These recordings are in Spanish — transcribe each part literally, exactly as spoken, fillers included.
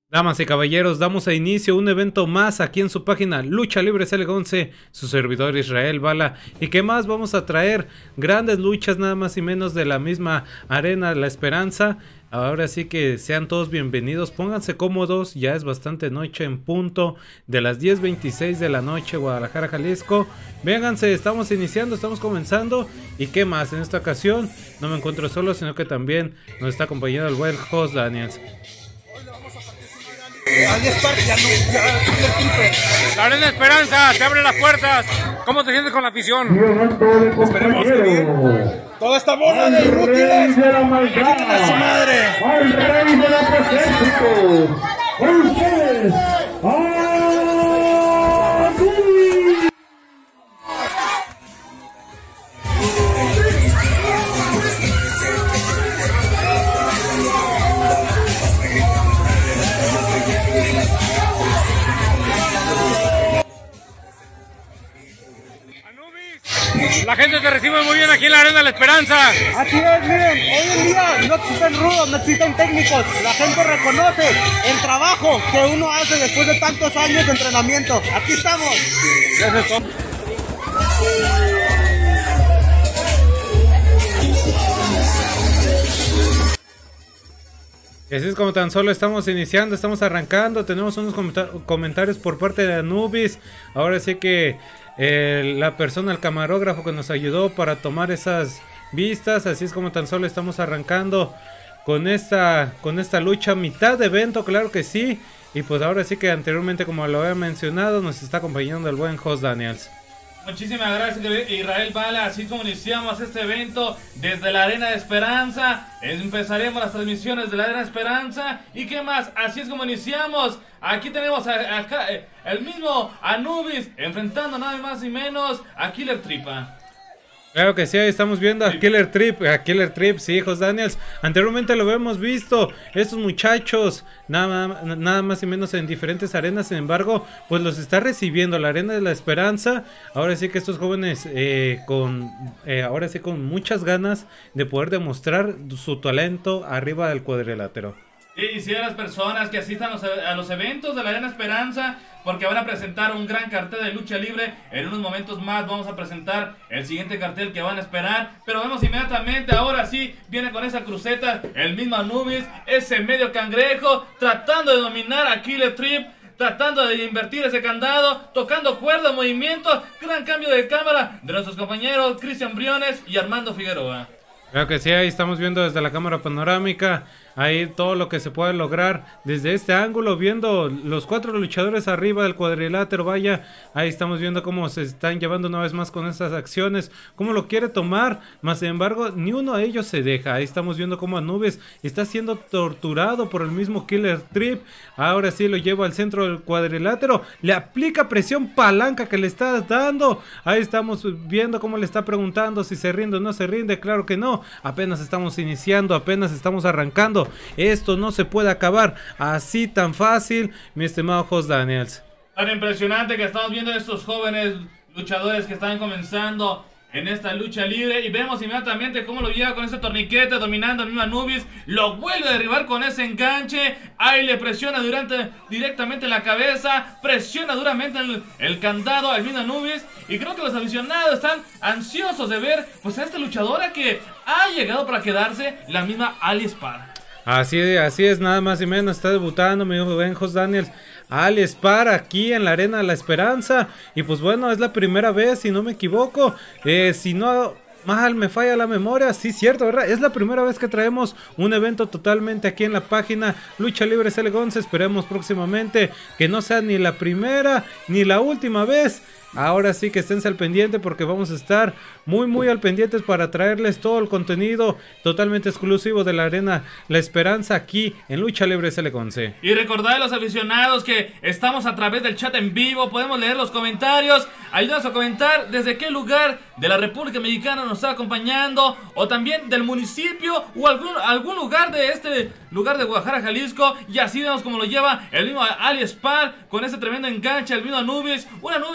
Damas y caballeros, damos a inicio un evento más aquí en su página Lucha Libre C L once, su servidor Israel Bala. ¿Y qué más? Vamos a traer grandes luchas, nada más y menos de la misma arena La Esperanza. Ahora sí que sean todos bienvenidos, pónganse cómodos, ya es bastante noche en punto de las diez veintiséis de la noche, Guadalajara, Jalisco. Vénganse, estamos iniciando, estamos comenzando. ¿Y qué más? En esta ocasión no me encuentro solo, sino que también nos está acompañando el buen host Daniels. La Arena Esperanza te abre las puertas. ¿Cómo te sientes con la afición? Esperemos que bien. Toda esta bola de inútiles. de la maldad, ¡A su madre! al rey de la presencia, con ustedes, Anubis. La gente te recibe muy bien aquí en la Arena La Esperanza. Así es, miren, hoy en día no existen rudos, no existen técnicos. La gente reconoce el trabajo que uno hace después de tantos años de entrenamiento. Aquí estamos. Gracias, Y así es como tan solo estamos iniciando, estamos arrancando. Tenemos unos comenta comentarios por parte de Anubis. Ahora sí que eh, la persona, el camarógrafo que nos ayudó para tomar esas vistas. Así es como tan solo estamos arrancando con esta, con esta lucha, mitad de evento, claro que sí. Y pues ahora sí que anteriormente, como lo había mencionado, nos está acompañando el buen host Daniels. Muchísimas gracias, Israel Bala. Así como iniciamos este evento desde la Arena de Esperanza, empezaremos las transmisiones de la Arena de Esperanza. ¿Y qué más? Así es como iniciamos. Aquí tenemos a, acá, eh, el mismo Anubis enfrentando nada más y menos a Killer Tripa. Claro que sí, ahí estamos viendo a Killer Trip, a Killer Trip, sí, hijos Daniels. Anteriormente lo hemos visto, estos muchachos, nada, nada más y menos en diferentes arenas. Sin embargo, pues los está recibiendo la Arena de la Esperanza. Ahora sí que estos jóvenes, eh, con, eh, ahora sí con muchas ganas de poder demostrar su talento arriba del cuadrilátero. Y si a las personas que asistan a los, a los eventos de la Arena Esperanza, porque van a presentar un gran cartel de lucha libre. En unos momentos más vamos a presentar el siguiente cartel que van a esperar. Pero vemos inmediatamente, ahora sí, viene con esa cruceta el mismo Anubis, ese medio cangrejo, tratando de dominar a Killer Trip, tratando de invertir ese candado, tocando cuerda, movimientos. Gran cambio de cámara de nuestros compañeros Cristian Briones y Armando Figueroa. Claro que sí, ahí estamos viendo desde la cámara panorámica, ahí todo lo que se puede lograr desde este ángulo, viendo los cuatro luchadores arriba del cuadrilátero. Vaya, ahí estamos viendo cómo se están llevando una vez más con estas acciones, cómo lo quiere tomar, más sin embargo, ni uno de ellos se deja. Ahí estamos viendo cómo Anubis está siendo torturado por el mismo Killer Trip. Ahora sí lo lleva al centro del cuadrilátero, le aplica presión palanca que le está dando. Ahí estamos viendo cómo le está preguntando si se rinde o no se rinde. Claro que no, apenas estamos iniciando, apenas estamos arrancando. Esto no se puede acabar así tan fácil, mi estimado host Daniels. Tan impresionante que estamos viendo a estos jóvenes luchadores que están comenzando en esta lucha libre. Y vemos inmediatamente cómo lo lleva con ese torniquete, dominando al mismo Anubis. Lo vuelve a derribar con ese enganche. Ahí le presiona durante, directamente en la cabeza. Presiona duramente el, el candado al mismo Anubis. Y creo que los aficionados están ansiosos de ver pues a esta luchadora que ha llegado para quedarse, la misma Ali Spar. Así, así es, nada más y menos, está debutando mi buen host Daniels, Ali Spar aquí en la Arena La Esperanza. Y pues bueno, es la primera vez, si no me equivoco, eh, si no mal me falla la memoria, sí cierto, ¿verdad? Es la primera vez que traemos un evento totalmente aquí en la página Lucha Libre C L once. Esperemos próximamente que no sea ni la primera ni la última vez. Ahora sí que esténse al pendiente, porque vamos a estar muy muy al pendientes para traerles todo el contenido totalmente exclusivo de la Arena La Esperanza aquí en Lucha Libre C L once. Y recordad a los aficionados que estamos a través del chat en vivo, podemos leer los comentarios. Ayúdanos a comentar desde qué lugar de la República Mexicana nos está acompañando, o también del municipio o algún, algún lugar de este lugar de Guadalajara, Jalisco. Y así vemos como lo lleva el mismo Ali Spar con ese tremendo enganche, el mismo Anubis, un Anubis que ha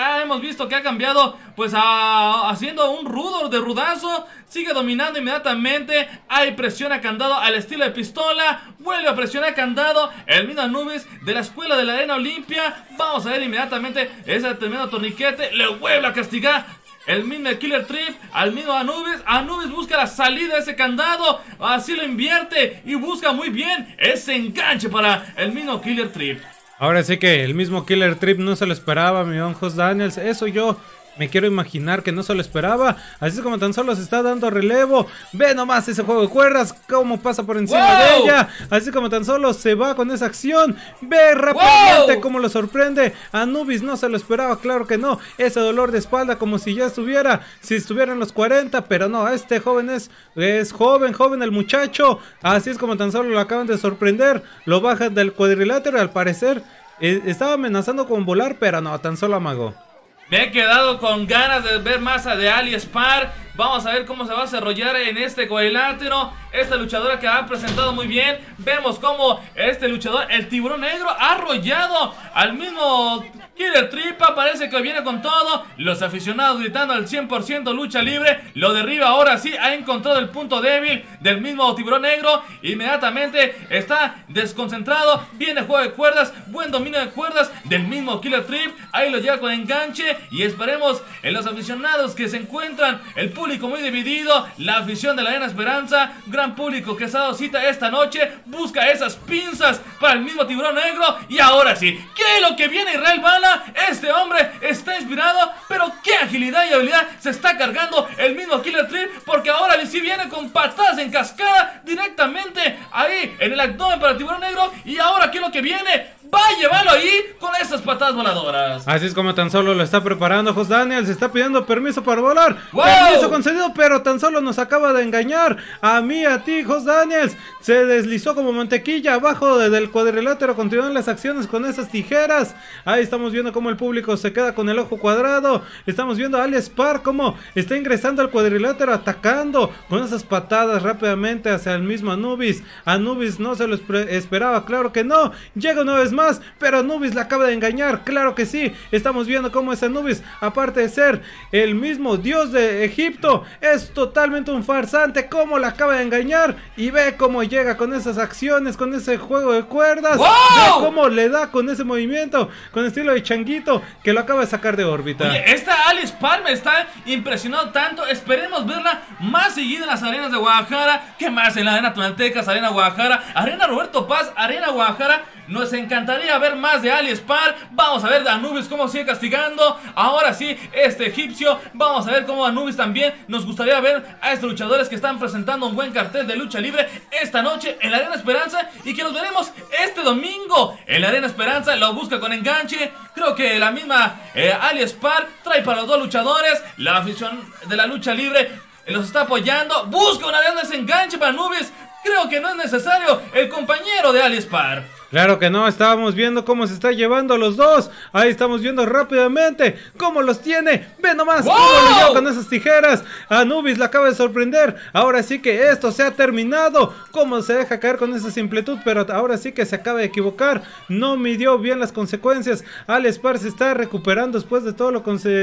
ya hemos visto que ha cambiado, pues a, haciendo un rudo de rudazo. Sigue dominando inmediatamente. Hay presión a candado al estilo de pistola. Vuelve a presionar a candado el mismo Anubis de la escuela de la Arena Olimpia. Vamos a ver inmediatamente ese tremendo torniquete. Le vuelve a castigar el mismo Killer Trip al mismo Anubis. Anubis busca la salida de ese candado. Así lo invierte y busca muy bien ese enganche para el mismo Killer Trip. Ahora sí que el mismo Killer Trip no se lo esperaba, mi buen Jos Daniels. Eso yo me quiero imaginar que no se lo esperaba. Así es como tan solo se está dando relevo. Ve nomás ese juego de cuerdas, cómo pasa por encima wow. de ella. Así como tan solo se va con esa acción. Ve rápidamente wow. cómo lo sorprende. Anubis no se lo esperaba, claro que no. Ese dolor de espalda como si ya estuviera, si estuviera en los cuarenta. Pero no, este joven es, es joven, joven el muchacho. Así es como tan solo lo acaban de sorprender. Lo bajan del cuadrilátero y al parecer eh, estaba amenazando con volar, pero no, tan solo amagó. Me he quedado con ganas de ver más a de Ali Spar. Vamos a ver cómo se va a desarrollar en este cuadrilátero. Esta luchadora que ha presentado muy bien. Vemos cómo este luchador, el tiburón negro, ha arrollado al mismo Killer Trip. Parece que viene con todo. Los aficionados gritando al cien por ciento lucha libre. Lo derriba ahora sí. Ha encontrado el punto débil del mismo tiburón negro. Inmediatamente está desconcentrado. Viene juego de cuerdas. Buen dominio de cuerdas del mismo Killer Trip. Ahí lo lleva con enganche. Y esperemos en los aficionados que se encuentran. El público muy dividido. La afición de la Arena Esperanza. Gran público que se ha dado cita esta noche. Busca esas pinzas para el mismo tiburón negro. Y ahora sí. ¿Qué es lo que viene Israel Bala? Este hombre está inspirado. Pero qué agilidad y habilidad se está cargando el mismo Killer Trip. Porque ahora sí viene con patadas en cascada directamente ahí en el abdomen para el tiburón negro. Y ahora ¿qué es lo que viene? Va a llevarlo ahí con esas patadas voladoras. Así es como tan solo lo está preparando Jos Daniels. Se está pidiendo permiso para volar. ¡Wow! Permiso concedido, pero tan solo nos acaba de engañar. A mí, a ti, Jos Daniels. Se deslizó como mantequilla abajo de, del cuadrilátero. Continúan las acciones con esas tijeras. Ahí estamos viendo cómo el público se queda con el ojo cuadrado. Estamos viendo a Ali Spar cómo está ingresando al cuadrilátero, atacando con esas patadas rápidamente hacia el mismo Anubis. Anubis no se lo esperaba, claro que no. Llega una vez más. Más, pero Anubis la acaba de engañar, claro que sí. Estamos viendo cómo ese Anubis, aparte de ser el mismo dios de Egipto, es totalmente un farsante. Cómo la acaba de engañar. Y ve cómo llega con esas acciones, con ese juego de cuerdas. ¡Wow! Ve cómo le da con ese movimiento, con estilo de changuito, que lo acaba de sacar de órbita. Oye, esta Ali Spar me está impresionando tanto. Esperemos verla más seguida en las arenas de Guadalajara. ¿Qué más? En la Arena Tonaltecas, Arena Guadalajara, Arena Roberto Paz, Arena Guadalajara. Nos encantaría ver más de Ali Spar. Vamos a ver de Anubis cómo sigue castigando. Ahora sí, este egipcio. Vamos a ver cómo Anubis también. Nos gustaría ver a estos luchadores que están presentando un buen cartel de lucha libre esta noche en la Arena Esperanza. Y que los veremos este domingo en la Arena Esperanza. Lo busca con enganche. Creo que la misma eh, Ali Spar trae para los dos luchadores. La afición de la lucha libre los está apoyando. Busca una vez ese enganche para Anubis. Creo que no es necesario el compañero de Ali Spar. Claro que no, estábamos viendo cómo se está llevando los dos. Ahí estamos viendo rápidamente cómo los tiene. Ve nomás ¡wow! Cómo lo lleva con esas tijeras. Anubis la acaba de sorprender. Ahora sí que esto se ha terminado. Cómo se deja caer con esa simplitud, pero ahora sí que se acaba de equivocar. No midió bien las consecuencias. Ali Spar se está recuperando después de todo lo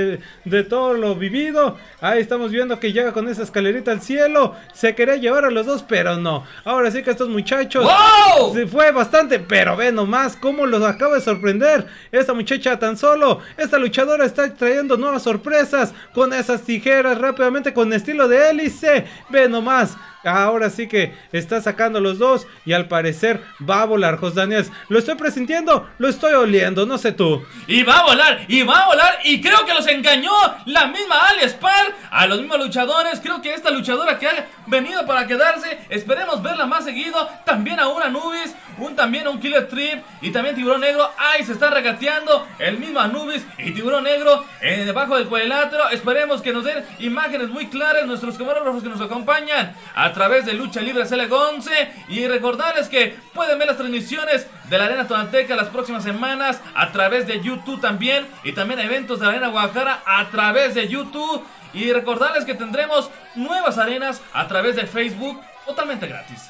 de todo lo vivido. Ahí estamos viendo que llega con esa escalerita al cielo. Se quería llevar a los dos, pero no. Ahora sí que estos muchachos ¡wow! Se fue bastante. Pero ve nomás cómo los acaba de sorprender esta muchacha tan solo. Esta luchadora está trayendo nuevas sorpresas con esas tijeras rápidamente con estilo de hélice. Ve nomás. Ahora sí que está sacando los dos y al parecer va a volar Jos Daniels. Lo estoy presintiendo, lo estoy oliendo, no sé tú. Y va a volar, y va a volar y creo que los engañó la misma Ali Spar a los mismos luchadores. Creo que esta luchadora que ha venido para quedarse, esperemos verla más seguido. También a un Anubis, un también a un Killer Trip y también Tiburón Negro. Ahí se está regateando el mismo Anubis y Tiburón Negro en debajo del cuadrilátero. Esperemos que nos den imágenes muy claras nuestros camarógrafos que nos acompañan a través de Lucha Libre C L once. Y recordarles que pueden ver las transmisiones de la Arena Tonalteca las próximas semanas a través de YouTube también. Y también eventos de la Arena Guadalajara a través de YouTube. Y recordarles que tendremos nuevas arenas a través de Facebook totalmente gratis.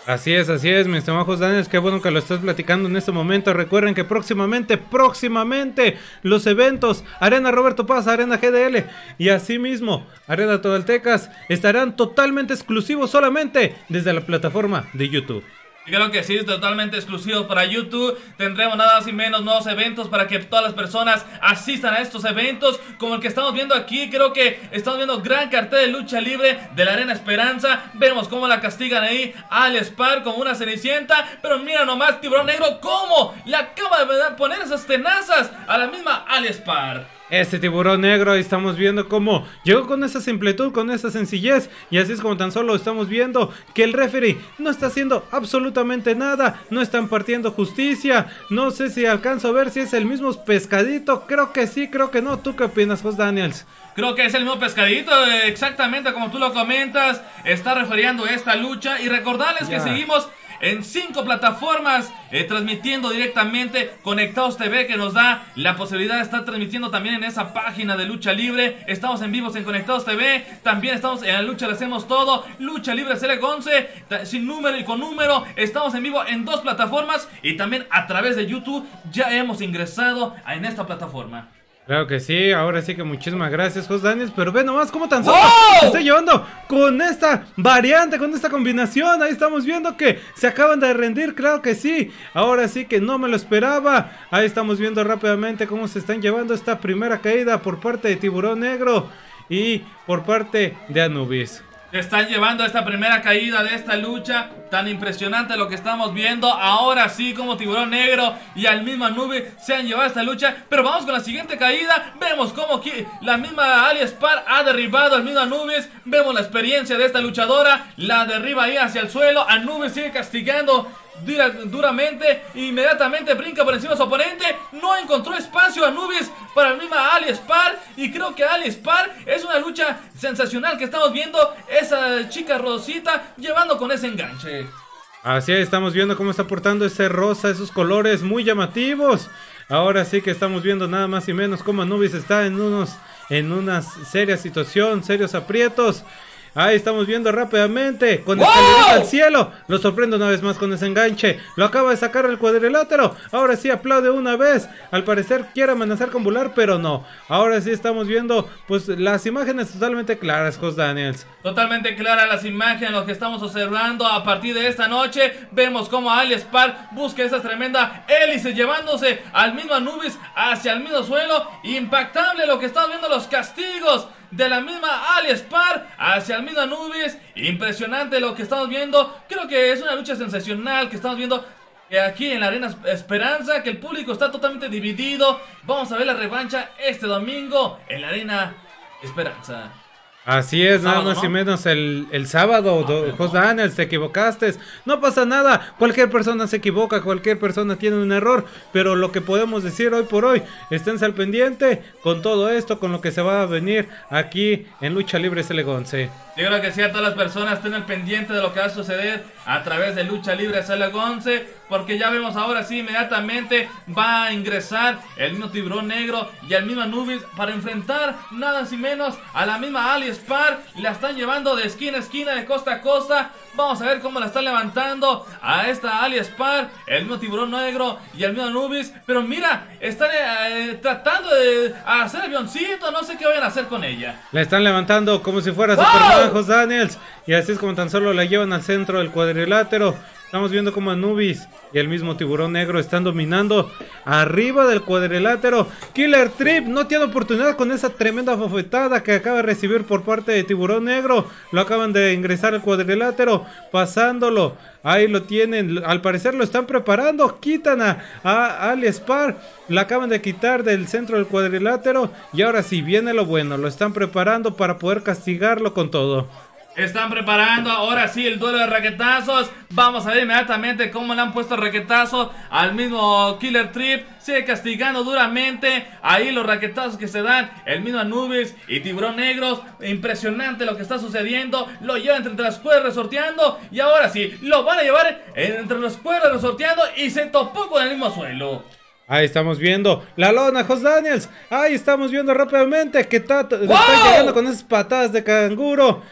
Así es, así es, mi estimado Jos Daniels, qué bueno que lo estás platicando en este momento. Recuerden que próximamente, próximamente, los eventos Arena Roberto Paz, Arena G D L y asimismo Arena Totoltecas estarán totalmente exclusivos solamente desde la plataforma de YouTube. Creo que sí, es totalmente exclusivo para YouTube. Tendremos nada más y menos nuevos eventos para que todas las personas asistan a estos eventos, como el que estamos viendo aquí. Creo que estamos viendo gran cartel de lucha libre de la Arena Esperanza. Vemos cómo la castigan ahí a Ali Spar como una cenicienta. Pero mira nomás, Tiburón Negro, cómo le acaba de poner esas tenazas a la misma Ali Spar. Este Tiburón Negro, ahí estamos viendo cómo llegó con esa simplitud, con esa sencillez. Y así es como tan solo estamos viendo que el referee no está haciendo absolutamente nada. No están partiendo justicia. No sé si alcanzo a ver si es el mismo pescadito. Creo que sí, creo que no. ¿Tú qué opinas, Jos Daniels? Creo que es el mismo pescadito, exactamente como tú lo comentas. Está refiriendo esta lucha. Y recordarles yeah. que seguimos en cinco plataformas eh, transmitiendo directamente. Conectados T V, que nos da la posibilidad de estar transmitiendo también en esa página de lucha libre. Estamos en vivos en Conectados T V. También estamos en la lucha, le hacemos todo. Lucha libre C L once, sin número y con número. Estamos en vivo en dos plataformas. Y también a través de YouTube ya hemos ingresado en esta plataforma. Claro que sí, ahora sí que muchísimas gracias, Jos Daniels, pero ve nomás cómo tan solo ¡wow! Se está llevando con esta variante, con esta combinación. Ahí estamos viendo que se acaban de rendir, claro que sí, ahora sí que no me lo esperaba. Ahí estamos viendo rápidamente cómo se están llevando esta primera caída por parte de Tiburón Negro y por parte de Anubis. Están llevando esta primera caída de esta lucha. Tan impresionante lo que estamos viendo. Ahora sí, como Tiburón Negro y al mismo Anubis se han llevado esta lucha. Pero vamos con la siguiente caída. Vemos cómo la misma Ali Spar ha derribado al mismo Anubis. Vemos la experiencia de esta luchadora. La derriba ahí hacia el suelo. Anubis sigue castigando Dura, duramente, inmediatamente brinca por encima de su oponente. No encontró espacio Anubis para la misma Ali Spar. Y creo que Ali Spar es una lucha sensacional que estamos viendo. Esa chica rosita llevando con ese enganche. Así es, estamos viendo cómo está portando ese rosa, esos colores muy llamativos. Ahora sí que estamos viendo nada más y menos cómo Anubis está en unos en una seria situación, serios aprietos. Ahí estamos viendo rápidamente con escalerita al cielo. Lo sorprende una vez más con ese enganche. Lo acaba de sacar el cuadrilátero. Ahora sí aplaude una vez. Al parecer quiere amenazar con volar, pero no. Ahora sí estamos viendo pues las imágenes totalmente claras, Jos Daniels. Totalmente claras las imágenes, lo que estamos observando a partir de esta noche. Vemos como Ali Spar busca esa tremenda hélice llevándose al mismo Anubis hacia el mismo suelo. Impactable lo que estamos viendo, los castigos de la misma Ali Spar hacia el mismo Anubis. Impresionante lo que estamos viendo. Creo que es una lucha sensacional que estamos viendo aquí en la Arena Esperanza, que el público está totalmente dividido. Vamos a ver la revancha este domingo en la Arena Esperanza. Así es, nada más y menos el, el sábado, ah, Jos Daniels, te equivocaste. No pasa nada, cualquier persona se equivoca, cualquier persona tiene un error. Pero lo que podemos decir hoy por hoy, esténse al pendiente con todo esto, con lo que se va a venir aquí en Lucha Libre C L once. Yo creo que sí, a todas las personas estén al pendiente de lo que va a suceder a través de Lucha Libre C L once, porque ya vemos ahora sí, inmediatamente va a ingresar el mismo Tiburón Negro y el mismo Anubis para enfrentar nada más y menos a la misma Ali Spar. La están llevando de esquina a esquina, de costa a costa. Vamos a ver cómo la están levantando a esta Ali Spar, el mismo Tiburón Negro y el mismo Anubis. Pero mira, están eh, tratando de hacer avioncito, no sé qué vayan a hacer con ella. La están levantando como si fuera ¡wow! Superman, Jos Daniels. Y así es como tan solo la llevan al centro del cuadrilátero. Estamos viendo como Anubis y el mismo Tiburón Negro están dominando arriba del cuadrilátero. Killer Trip no tiene oportunidad con esa tremenda bofetada que acaba de recibir por parte de Tiburón Negro. Lo acaban de ingresar al cuadrilátero, pasándolo. Ahí lo tienen, al parecer lo están preparando. Quitan a, a Ali Spar, la acaban de quitar del centro del cuadrilátero. Y ahora sí viene lo bueno, lo están preparando para poder castigarlo con todo. Están preparando ahora sí el duelo de raquetazos. Vamos a ver inmediatamente cómo le han puesto raquetazos al mismo Killer Trip. Sigue castigando duramente. Ahí los raquetazos que se dan el mismo Anubis y Tiburón Negros. Impresionante lo que está sucediendo. Lo llevan entre las cuerdas resorteando. Y ahora sí, lo van a llevar entre las cuerdas resorteando. Y se topó con el mismo suelo. Ahí estamos viendo la lona, Jos Daniels. Ahí estamos viendo rápidamente que está, ¡wow! Está llegando con esas patadas de canguro.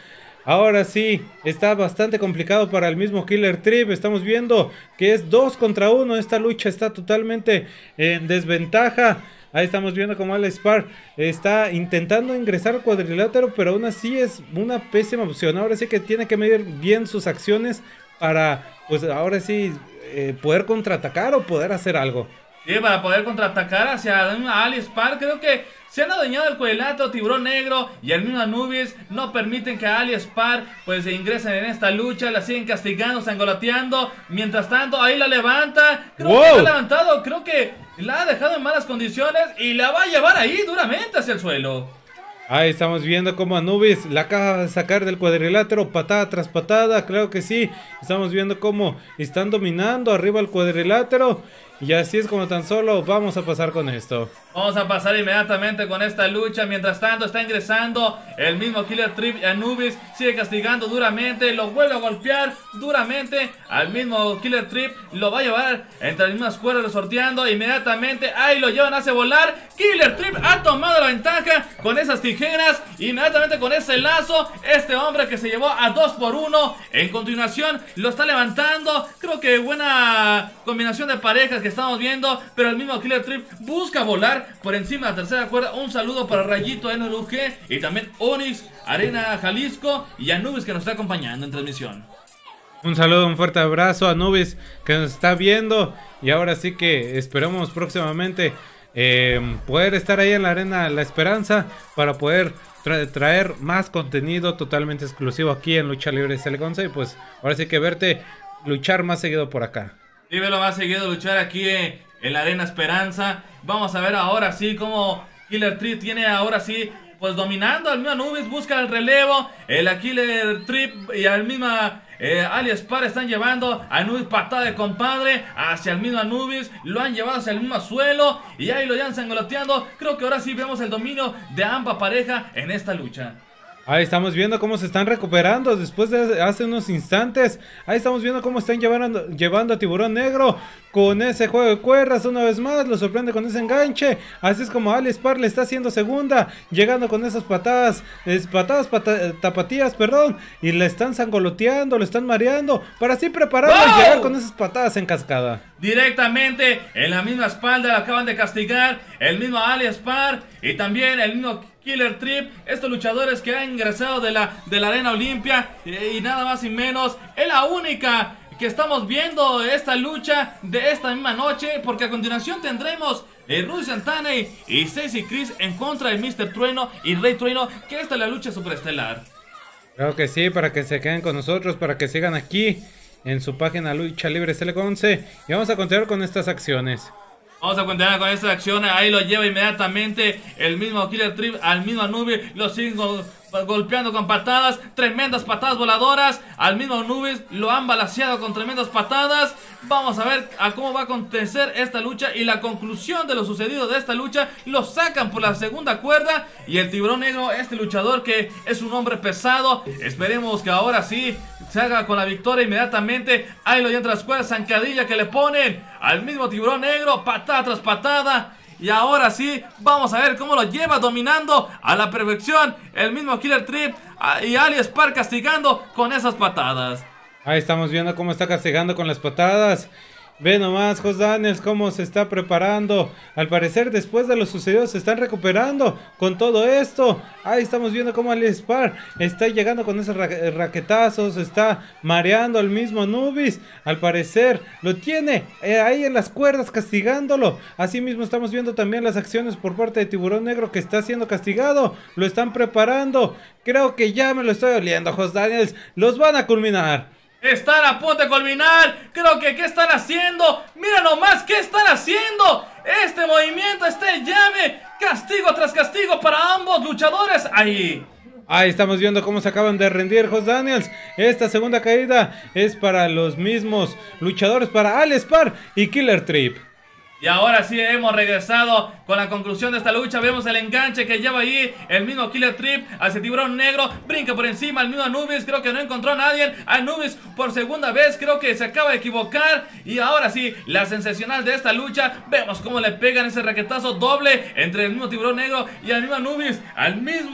Ahora sí, está bastante complicado para el mismo Killer Trip. Estamos viendo que es dos contra uno. Esta lucha está totalmente en desventaja. Ahí estamos viendo como Alex Parr está intentando ingresar al cuadrilátero, pero aún así es una pésima opción. Ahora sí que tiene que medir bien sus acciones para, pues ahora sí, eh, poder contraatacar o poder hacer algo. Sí, para poder contraatacar hacia Alex Parr. Creo que se han adueñado el cuadrilátero. Tiburón Negro y el mismo Anubis no permiten que Alex Parr pues se ingresen en esta lucha. La siguen castigando, sangoloteando. Mientras tanto, ahí la levanta. Creo wow. que la ha levantado. Creo que la ha dejado en malas condiciones y la va a llevar ahí duramente hacia el suelo. Ahí estamos viendo como Anubis la acaba de sacar del cuadrilátero, patada tras patada, creo que sí. Estamos viendo cómo están dominando arriba el cuadrilátero. Y así es como tan solo vamos a pasar con esto. Vamos a pasar inmediatamente con esta lucha. Mientras tanto está ingresando el mismo Killer Trip. Anubis sigue castigando duramente. Lo vuelve a golpear duramente al mismo Killer Trip. Lo va a llevar entre las mismas cuerdas resorteando. Inmediatamente ahí lo llevan, hace volar. Killer Trip ha tomado la ventaja con esas tijeras. Inmediatamente con ese lazo. Este hombre que se llevó a dos por uno. En continuación lo está levantando. Creo que buena combinación de parejas que estamos viendo, pero el mismo Killer Trip busca volar por encima de la tercera cuerda. Un saludo para Rayito N U G y también Onyx, Arena Jalisco y Anubis que nos está acompañando en transmisión. Un saludo, un fuerte abrazo a Anubis que nos está viendo y ahora sí que esperamos próximamente eh, poder estar ahí en la Arena La Esperanza para poder tra traer más contenido totalmente exclusivo aquí en Lucha Libre S L once y pues ahora sí que verte luchar más seguido por acá. Y verlo más seguido luchar aquí en, en la Arena Esperanza. Vamos a ver ahora sí cómo Killer Trip tiene ahora sí pues dominando al mismo Anubis, busca el relevo. El Killer Trip y al mismo eh, Alex Parr están llevando a Anubis patada de compadre hacia el mismo Anubis. Lo han llevado hacia el mismo suelo y ahí lo llevan sangoloteando. Creo que ahora sí vemos el dominio de ambas parejas en esta lucha. Ahí estamos viendo cómo se están recuperando después de hace unos instantes. Ahí estamos viendo cómo están llevando, llevando a Tiburón Negro con ese juego de cuerdas una vez más. Lo sorprende con ese enganche. Así es como Alex Parr le está haciendo segunda. Llegando con esas patadas, es, patadas pata, tapatías, perdón. Y le están sangoloteando, lo están mareando. Para así prepararlo ¡wow! Y llegar con esas patadas en cascada. Directamente en la misma espalda la acaban de castigar el mismo Alex Parr y también el mismo Killer Trip. Estos luchadores que han ingresado de la, de la Arena Olimpia y, y nada más y menos. Es la única que estamos viendo esta lucha de esta misma noche, porque a continuación tendremos eh, Rudy Santana y, y Stacy Chris en contra de míster Trueno y Rey Trueno, que esta es la lucha superestelar. Creo que sí, para que se queden con nosotros, para que sigan aquí en su página Lucha Libre S L once. Y vamos a continuar con estas acciones. Vamos a continuar con esta acción. Ahí lo lleva inmediatamente el mismo Killer Trip al mismo Anubis. Lo siguen go golpeando con patadas. Tremendas patadas voladoras. Al mismo Anubis lo han balaceado con tremendas patadas. Vamos a ver a cómo va a acontecer esta lucha y la conclusión de lo sucedido de esta lucha. Lo sacan por la segunda cuerda. Y el Tiburón Negro, este luchador que es un hombre pesado, esperemos que ahora sí se haga con la victoria inmediatamente. Ahí lo llevan tras las cuerdas, zancadilla que le ponen al mismo Tiburón Negro, patada tras patada. Y ahora sí, vamos a ver cómo lo lleva dominando a la perfección el mismo Killer Trip y Alex Parr castigando con esas patadas. Ahí estamos viendo cómo está castigando con las patadas. Ve nomás, Jos Daniels, cómo se está preparando. Al parecer, después de lo sucedido, se están recuperando con todo esto. Ahí estamos viendo cómo Alex Parr está llegando con esos ra raquetazos. Está mareando al mismo Anubis. Al parecer, lo tiene eh, ahí en las cuerdas castigándolo. Así mismo estamos viendo también las acciones por parte de Tiburón Negro, que está siendo castigado. Lo están preparando. Creo que ya me lo estoy oliendo, Jos Daniels. Los van a culminar. Están a punto de culminar. Creo que ¿qué están haciendo? Mira nomás qué están haciendo. Este movimiento, este llave, castigo tras castigo para ambos luchadores. Ahí Ahí estamos viendo cómo se acaban de rendir, Jos Daniels. Esta segunda caída es para los mismos luchadores, para Alex Parr y Killer Trip. Y ahora sí hemos regresado con la conclusión de esta lucha. Vemos el enganche que lleva ahí el mismo Killer Trip hacia Tiburón Negro. Brinca por encima al mismo Anubis. Creo que no encontró a nadie. Anubis por segunda vez creo que se acaba de equivocar. Y ahora sí, la sensacional de esta lucha. Vemos cómo le pegan ese raquetazo doble entre el mismo Tiburón Negro y al mismo Anubis. Al mismo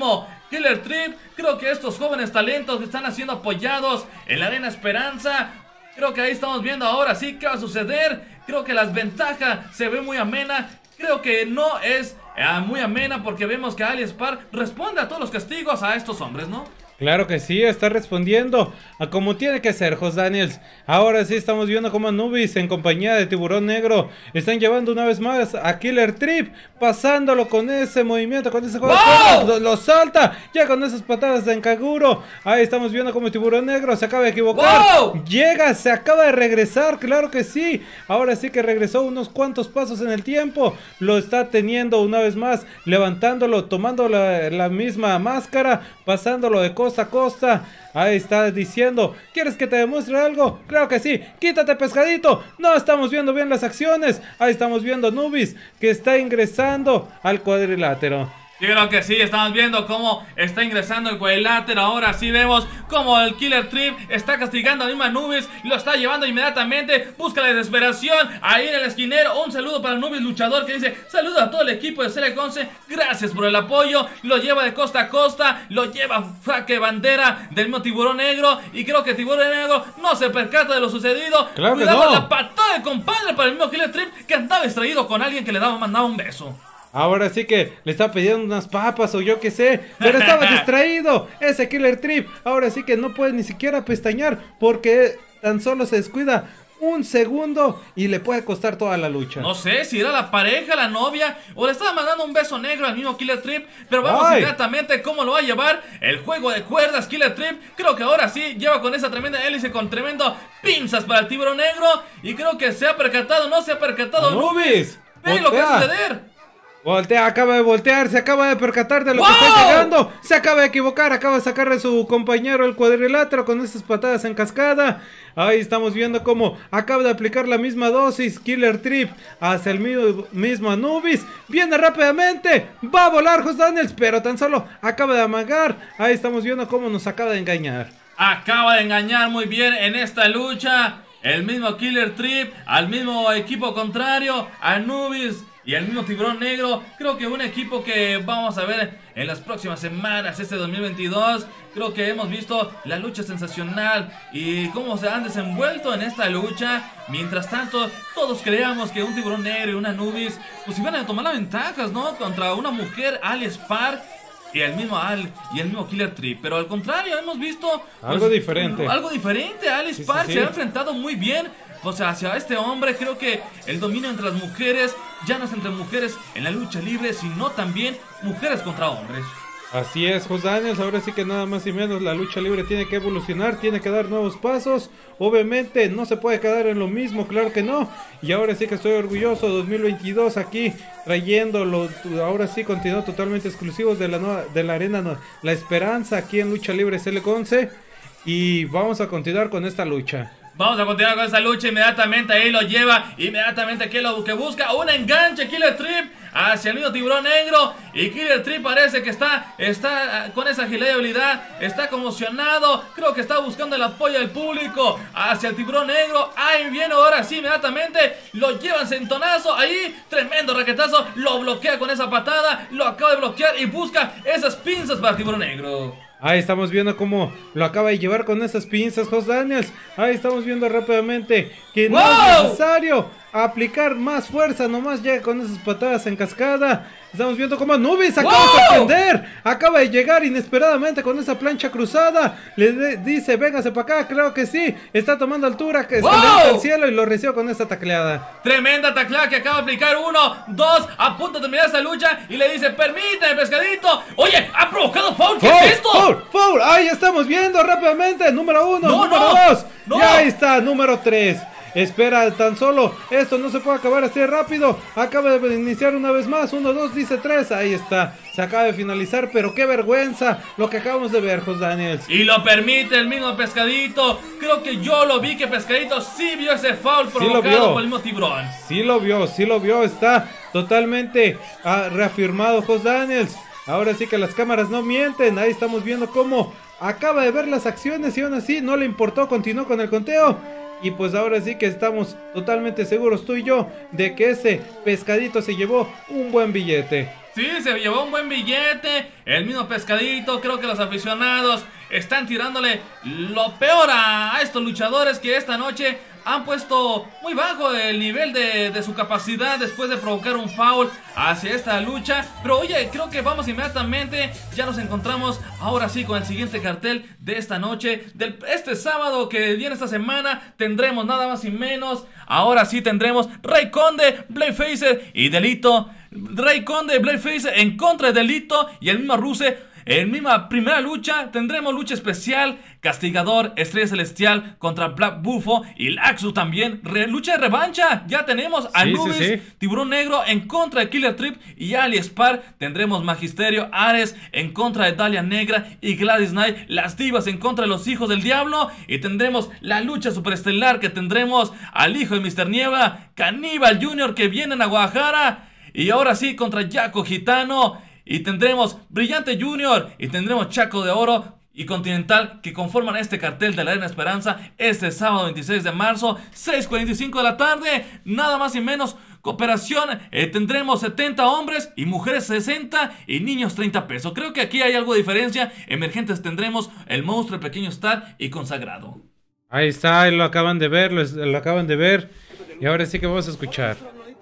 Killer Trip, creo que estos jóvenes talentos que están siendo apoyados en la Arena Esperanza, creo que ahí estamos viendo ahora sí qué va a suceder. Creo que las ventajas se ve muy amena. Creo que no es eh, muy amena porque vemos que Ali Spark responde a todos los castigos a estos hombres, ¿no? Claro que sí, está respondiendo a como tiene que ser, Jos Daniels. Ahora sí estamos viendo como Anubis en compañía de Tiburón Negro están llevando una vez más a Killer Trip, pasándolo con ese movimiento, con ese juego ¡Wow! lo, lo salta, ya con esas patadas de Enkaguro. Ahí estamos viendo como Tiburón Negro se acaba de equivocar. ¡Wow! Llega, se acaba de regresar, claro que sí. Ahora sí que regresó unos cuantos pasos en el tiempo. Lo está teniendo una vez más, levantándolo, tomando la, la misma máscara, pasándolo de costa a costa. Ahí está diciendo, ¿quieres que te demuestre algo? Claro que sí, quítate pescadito. No estamos viendo bien las acciones. Ahí estamos viendo a Anubis que está ingresando al cuadrilátero. Yo creo que sí, estamos viendo cómo está ingresando el cuadrilátero. Ahora sí vemos cómo el Killer Trip está castigando a mismo Anubis, lo está llevando inmediatamente, busca la desesperación. Ahí en el esquinero, un saludo para Anubis luchador que dice, saludo a todo el equipo de Select once, gracias por el apoyo. Lo lleva de costa a costa, lo lleva fraque bandera del mismo Tiburón Negro. Y creo que Tiburón Negro no se percata de lo sucedido. Claro que Cuidado no. la patada de compadre para el mismo Killer Trip, que andaba distraído con alguien que le daba mandaba un beso. Ahora sí que le está pidiendo unas papas o yo qué sé, pero estaba distraído ese Killer Trip. Ahora sí que no puede ni siquiera pestañear porque tan solo se descuida un segundo y le puede costar toda la lucha. No sé si era la pareja, la novia, o le estaba mandando un beso negro al mismo Killer Trip, pero vamos Ay. inmediatamente cómo lo va a llevar el juego de cuerdas Killer Trip. Creo que ahora sí lleva con esa tremenda hélice, con tremendo pinzas para el Tiburón Negro, y creo que se ha percatado, no se ha percatado Anubis, Ve lo que va a voltea. suceder. Voltea, acaba de voltear, se acaba de percatar de lo ¡Wow! que está llegando. Se acaba de equivocar, acaba de sacar a su compañero el cuadrilátero con esas patadas en cascada. Ahí estamos viendo cómo acaba de aplicar la misma dosis Killer Trip hacia el mismo, mismo Anubis. Viene rápidamente, va a volar Jos Daniels, pero tan solo acaba de amagar. Ahí estamos viendo cómo nos acaba de engañar. Acaba de engañar muy bien en esta lucha el mismo Killer Trip al mismo equipo contrario, Anubis y el mismo Tiburón Negro. Creo que un equipo que vamos a ver en las próximas semanas, este dos mil veintidós. Creo que hemos visto la lucha sensacional y cómo se han desenvuelto en esta lucha. Mientras tanto, todos creíamos que un Tiburón Negro y un Anubis pues iban a tomar las ventajas, ¿no? Contra una mujer, Ali Spark, y el mismo Al y el mismo Killer Trip. Pero al contrario, hemos visto pues, Algo diferente. Algo diferente. Ali Sí, Spark sí, sí. se ha enfrentado muy bien, o sea, hacia este hombre. Creo que el dominio entre las mujeres ya no es entre mujeres en la lucha libre, sino también mujeres contra hombres. Así es, Jos Daniels, ahora sí que nada más y menos la lucha libre tiene que evolucionar, tiene que dar nuevos pasos. Obviamente no se puede quedar en lo mismo, claro que no. Y ahora sí que estoy orgulloso, dos mil veintidós aquí trayéndolo, ahora sí contenido totalmente exclusivos de la, nueva, de la arena no, La Esperanza aquí en Lucha Libre Select once. Y vamos a continuar con esta lucha. Vamos a continuar con esta lucha inmediatamente. Ahí lo lleva inmediatamente que lo que busca un enganche Killer Trip hacia el mismo Tiburón Negro. Y Killer Trip parece que está, está con esa agilidad y habilidad. Está conmocionado. Creo que está buscando el apoyo del público hacia el Tiburón Negro. Ahí viene ahora sí inmediatamente. Lo lleva en centonazo. Ahí tremendo raquetazo. Lo bloquea con esa patada. Lo acaba de bloquear y busca esas pinzas para el Tiburón Negro. Ahí estamos viendo cómo lo acaba de llevar con esas pinzas Jos Daniels. Ahí estamos viendo rápidamente que no ¡Wow! es necesario aplicar más fuerza, nomás llega con esas patadas en cascada. Estamos viendo cómo Anubis acaba ¡Wow! de sorprender, acaba de llegar inesperadamente con esa plancha cruzada. Le de- dice, véngase para acá, creo que sí, está tomando altura, que ¡Wow! escalera al cielo y lo recibió con esa tacleada. Tremenda taclea que acaba de aplicar. Uno, dos, a punto de terminar esta lucha. Y le dice, permíteme, pescadito. Oye, ha provocado foul. ¿Qué ¡Foul! es esto? ¡Foul! ¡Foul! Ahí estamos viendo rápidamente, número uno, No, número no, dos. no. Y ahí está, número tres. Espera tan solo, esto no se puede acabar así de rápido. Acaba de iniciar una vez más, uno, dos, dice tres, ahí está. Se acaba de finalizar, pero qué vergüenza lo que acabamos de ver, Jos Daniels. Y lo permite el mismo pescadito. Creo que yo lo vi que pescadito sí vio ese foul lo provocado vio. por el mismo Tiburón. Sí lo vio, sí lo vio, está totalmente ah, reafirmado Jos Daniels. Ahora sí que las cámaras no mienten, ahí estamos viendo cómo acaba de ver las acciones y aún así no le importó, continuó con el conteo. Y pues ahora sí que estamos totalmente seguros tú y yo de que ese pescadito se llevó un buen billete. Sí, se llevó un buen billete, el mismo pescadito. Creo que los aficionados están tirándole lo peor a, a estos luchadores que esta noche han puesto muy bajo el nivel de, de su capacidad después de provocar un foul hacia esta lucha. Pero oye, creo que vamos inmediatamente, ya nos encontramos ahora sí con el siguiente cartel de esta noche, del, este sábado que viene esta semana. Tendremos nada más y menos, ahora sí tendremos Rey Conde, Bladefacer y Delito. Rey Conde, Bladefacer en contra de Delito y el mismo Rusev. En misma primera lucha tendremos lucha especial, Castigador, Estrella Celestial contra Black Buffo y Laxu también, Re lucha de revancha. Ya tenemos a Anubis, sí, sí, sí. Tiburón Negro en contra de Killer Trip y Ali Spar. Tendremos Magisterio, Ares en contra de Dalia Negra y Gladys Knight, las Divas en contra de los Hijos del Diablo. Y tendremos la lucha superestelar que tendremos al hijo de mister Niebla, Caníbal Junior, que vienen a Guadalajara. Y ahora sí contra Jaco Gitano. Y tendremos Brillante Junior y tendremos Chaco de Oro y Continental, que conforman este cartel de la Arena Esperanza este sábado veintiséis de marzo, seis cuarenta y cinco de la tarde. Nada más y menos. Cooperación, eh, tendremos setenta hombres y mujeres sesenta y niños treinta pesos. Creo que aquí hay algo de diferencia. Emergentes tendremos El Monstruo, El Pequeño Star y Consagrado. Ahí está, ahí lo acaban de ver, lo, lo acaban de ver. Y ahora sí que vamos a escuchar.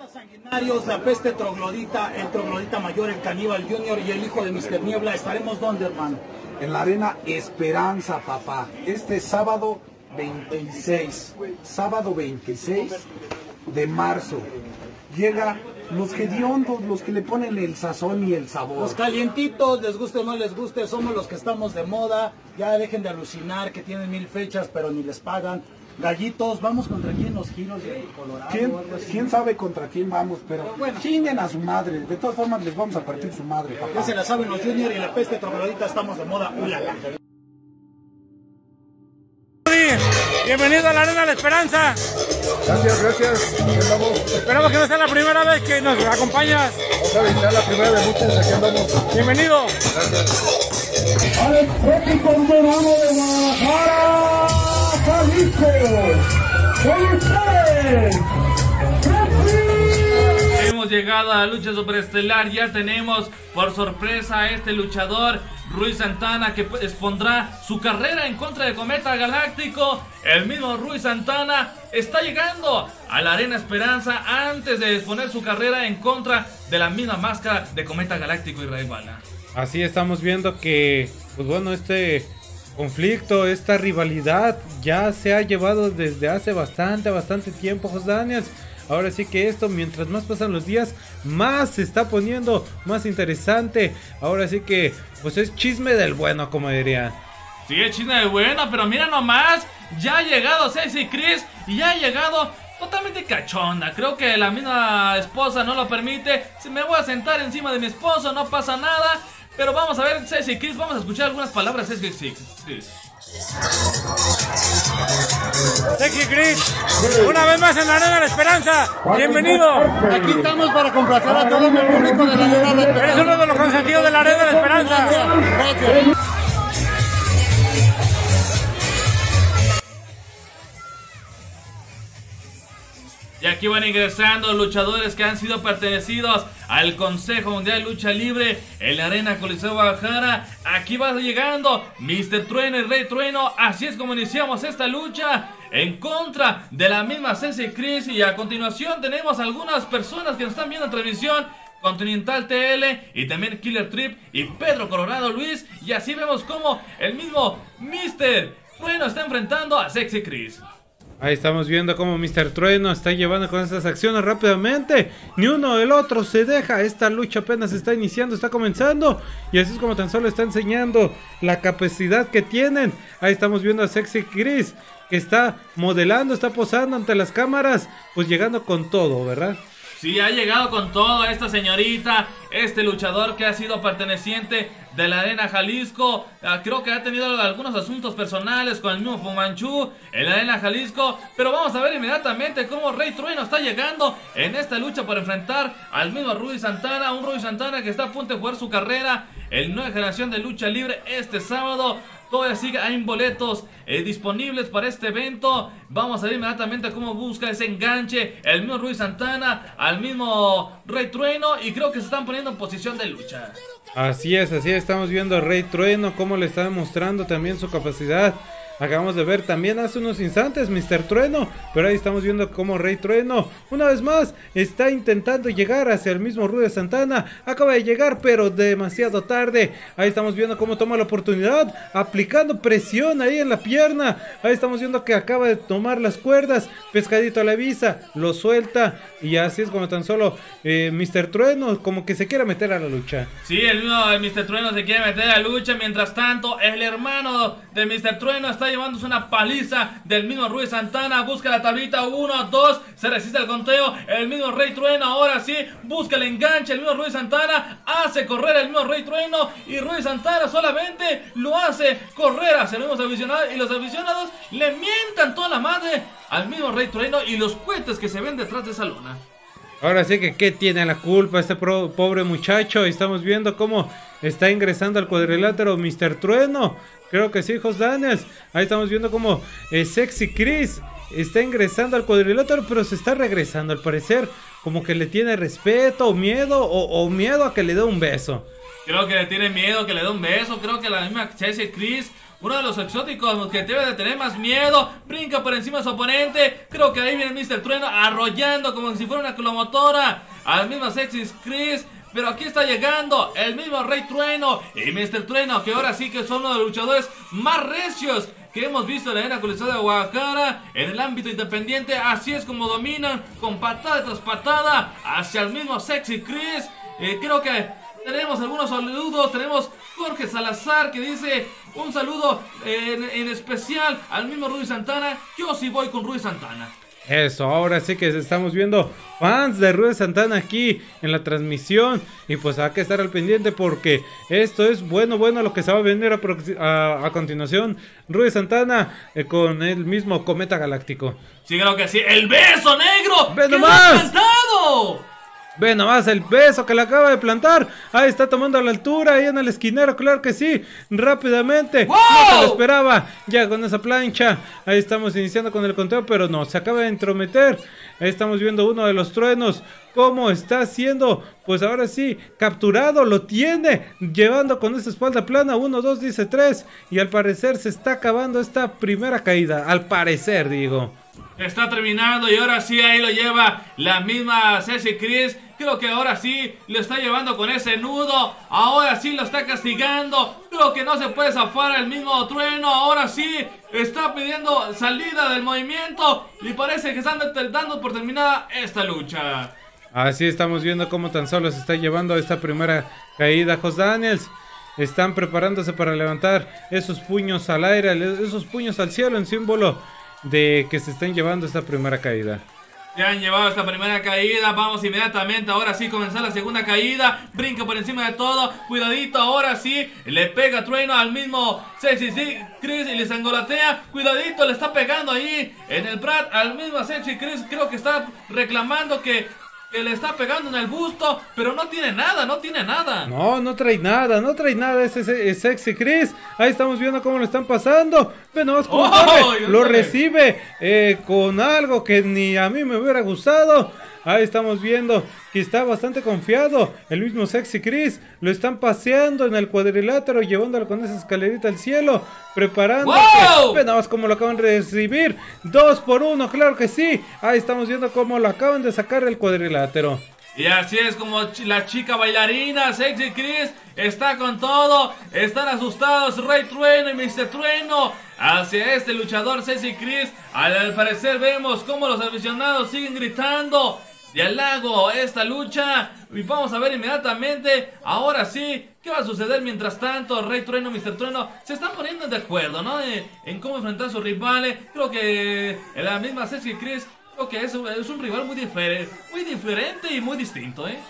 La Peste Troglodita, el Troglodita Mayor, el Caníbal Junior y el hijo de mister Niebla. ¿Estaremos dónde, hermano? En la Arena Esperanza, papá. Este sábado veintiséis. Sábado veintiséis de marzo. Llega los hediondos, los que le ponen el sazón y el sabor. Los calientitos, les guste o no les guste, somos los que estamos de moda. Ya dejen de alucinar que tienen mil fechas, pero ni les pagan. Gallitos, ¿vamos contra quién los giros de Colorado? ¿Quién, ¿Quién sabe contra quién vamos? Pero, pero bueno, chinguen a su madre. De todas formas les vamos a partir su madre, papá. Ya se la saben los Junior y la Peste Troglodita, estamos de moda. ¡Ulala! Bienvenido a la Arena de la Esperanza. Gracias, gracias. Aquí Esperamos que no sea la primera vez que nos acompañas. Vamos a visitar la primera de muchas, aquí andamos. Bienvenido. Gracias. Al Exótico número uno de Guadalajara, Jalisco. Con ustedes, hemos llegado a la lucha superestelar. Ya tenemos por sorpresa a este luchador, Ruiz Santana, que expondrá su carrera en contra de Cometa Galáctico. El mismo Ruiz Santana está llegando a la Arena Esperanza antes de exponer su carrera en contra de la misma máscara de Cometa Galáctico y Rey Bala. Así estamos viendo que, pues bueno, este conflicto, esta rivalidad ya se ha llevado desde hace bastante, bastante tiempo, José Daniels. Ahora sí que esto, mientras más pasan los días, más se está poniendo más interesante. Ahora sí que, pues es chisme del bueno, como dirían. Sí, es chisme del bueno, pero mira nomás, ya ha llegado Sexy Chris y ya ha llegado totalmente cachonda. Creo que la misma esposa no lo permite. Si me voy a sentar encima de mi esposo, no pasa nada. Pero vamos a ver, Sexy Chris, vamos a escuchar algunas palabras de Sexy Chris. Sexy Chris, una vez más en la Arena de la Esperanza. Bienvenido. Aquí estamos para complacer a todo el público de la Arena de la Esperanza. Eres uno de los consentidos de la Arena de la Esperanza. Gracias. Y aquí van ingresando luchadores que han sido pertenecidos al Consejo Mundial de Lucha Libre en la Arena Coliseo Guadalajara. Aquí va llegando mister Trueno y Rey Trueno. Así es como iniciamos esta lucha en contra de la misma Sexy Chris. Y a continuación tenemos algunas personas que nos están viendo en transmisión. Continental T L y también Killer Trip y Pedro Colorado Luis. Y así vemos como el mismo mister Trueno está enfrentando a Sexy Chris. Ahí estamos viendo cómo mister Trueno está llevando con estas acciones rápidamente. Ni uno del otro se deja. Esta lucha apenas está iniciando, está comenzando. Y así es como tan solo está enseñando la capacidad que tienen. Ahí estamos viendo a Sexy Chris, que está modelando, está posando ante las cámaras. Pues llegando con todo, ¿verdad? Sí, ha llegado con todo esta señorita, este luchador que ha sido perteneciente de la Arena Jalisco. Uh, creo que ha tenido algunos asuntos personales con el mismo Fu Manchu en la Arena Jalisco. Pero vamos a ver inmediatamente cómo Rey Trueno está llegando en esta lucha para enfrentar al mismo Ruiz Santana. Un Ruiz Santana que está a punto de jugar su carrera en nueva generación de lucha libre este sábado. Todavía sigue, hay boletos eh, disponibles para este evento. Vamos a ver inmediatamente cómo busca ese enganche el mismo Ruiz Santana al mismo Rey Trueno, y creo que se están poniendo en posición de lucha. Así es, así es, estamos viendo a Rey Trueno cómo le está demostrando también su capacidad. Acabamos de ver también hace unos instantes míster Trueno, pero ahí estamos viendo cómo Rey Trueno una vez más está intentando llegar hacia el mismo Ruiz Santana. Acaba de llegar pero demasiado tarde. Ahí estamos viendo cómo toma la oportunidad, aplicando presión ahí en la pierna. Ahí estamos viendo que acaba de tomar las cuerdas. Pescadito le avisa, lo suelta, y así es como tan solo eh, míster Trueno como que se quiere meter a la lucha. Sí, el mismo míster Trueno se quiere meter a la lucha. Mientras tanto, el hermano de míster Trueno está llevándose una paliza del mismo Ruiz Santana. Busca la tablita, uno, dos, se resiste al conteo. El mismo Rey Trueno ahora sí busca el enganche. El mismo Ruiz Santana hace correr el mismo Rey Trueno, y Ruiz Santana solamente lo hace correr hacia los mismos aficionados, y los aficionados le mientan toda la madre al mismo Rey Trueno y los cohetes que se ven detrás de esa lona. Ahora sí que ¿qué tiene la culpa este pro, pobre muchacho? Estamos viendo cómo está ingresando al cuadrilátero míster Trueno. Creo que sí, Jos Daniels. Ahí estamos viendo cómo eh, Sexy Chris está ingresando al cuadrilátero, pero se está regresando al parecer. Como que le tiene respeto o miedo, o, o miedo a que le dé un beso. Creo que le tiene miedo que le dé un beso. Creo que la misma Sexy Chris, uno de los exóticos que debe de tener más miedo, brinca por encima de su oponente. Creo que ahí viene míster Trueno arrollando como si fuera una clomotora al mismo Sexy Chris. Pero aquí está llegando el mismo Rey Trueno y míster Trueno, que ahora sí que son uno de los luchadores más recios que hemos visto en la arena coliseo de Guadalajara en el ámbito independiente. Así es como dominan, con patada tras patada hacia el mismo Sexy Chris. Eh, creo que tenemos algunos saludos. Tenemos Jorge Salazar que dice un saludo en, en especial al mismo Ruiz Santana. Yo sí voy con Ruiz Santana. Eso, ahora sí que estamos viendo fans de Ruiz Santana aquí en la transmisión. Y pues hay que estar al pendiente porque esto es bueno, bueno lo que se va a venir a, a, a continuación. Ruiz Santana eh, con el mismo Cometa Galáctico. Sí, creo que sí. ¡El beso negro! ¡Ve ¡Que nomás! lo ha plantado! Ve nomás el beso que le acaba de plantar. Ahí está tomando a la altura, ahí en el esquinero, claro que sí. Rápidamente, ¡wow! No se lo esperaba. Ya con esa plancha. Ahí estamos iniciando con el conteo, pero no, se acaba de entrometer. Ahí estamos viendo uno de los truenos cómo está siendo, pues ahora sí, capturado. Lo tiene, llevando con esa espalda plana. Uno, dos, dice tres. Y al parecer se está acabando esta primera caída. Al parecer, digo. Está terminando y ahora sí ahí lo lleva la misma Sexy Chris. Creo que ahora sí lo está llevando con ese nudo. Ahora sí lo está castigando. Creo que no se puede zafar el mismo Trueno. Ahora sí está pidiendo salida del movimiento. Y parece que están dando por terminada esta lucha. Así estamos viendo cómo tan solo se está llevando esta primera caída. Jos Daniels están preparándose para levantar esos puños al aire, esos puños al cielo en símbolo de que se estén llevando esta primera caída. Ya han llevado esta primera caída. Vamos inmediatamente, ahora sí, comenzar la segunda caída. Brinca por encima de todo. Cuidadito, ahora sí. Le pega Trueno al mismo Sexy Chris y le sangolatea. Cuidadito, le está pegando ahí en el Brad al mismo Sexy Chris. Creo que está reclamando que... que le está pegando en el busto, pero no tiene nada, no tiene nada. No, no trae nada, no trae nada ese, ese Sexy Chris. Ahí estamos viendo cómo lo están pasando. Ve nomás cómo oh, lo recibe eh, con algo que ni a mí me hubiera gustado. Ahí estamos viendo que está bastante confiado. El mismo Sexy Chris lo están paseando en el cuadrilátero, llevándolo con esa escalerita al cielo, preparando. ¡Wow! Ve nada más cómo lo acaban de recibir. Dos por uno, claro que sí. Ahí estamos viendo cómo lo acaban de sacar del cuadrilátero. Y así es como la chica bailarina Sexy Chris está con todo. Están asustados Rey Trueno y míster Trueno hacia este luchador Sexy Chris. Al parecer vemos cómo los aficionados siguen gritando de halago esta lucha. Y vamos a ver inmediatamente, ahora sí, qué va a suceder. Mientras tanto, Rey Trueno y míster Trueno se están poniendo de acuerdo, ¿no? En, en cómo enfrentar a sus rivales. Creo que la misma Sexy Chris, creo que es, es un rival muy diferente, muy diferente y muy distinto, ¿eh?